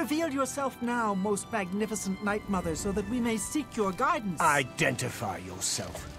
Reveal yourself now, most magnificent Night Mother, so that we may seek your guidance. Identify yourself.